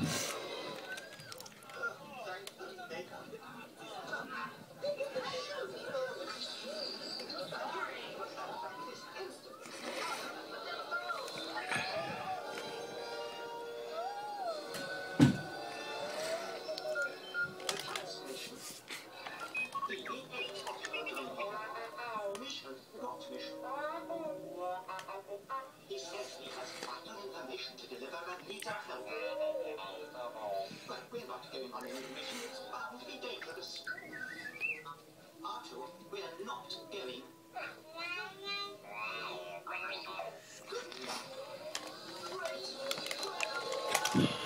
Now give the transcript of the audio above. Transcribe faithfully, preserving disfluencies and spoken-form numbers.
He says he has final information to deliver and needs our help. But we're not going on any mission. It's bound to be dangerous. Arthur, we're not going. Good luck. Great.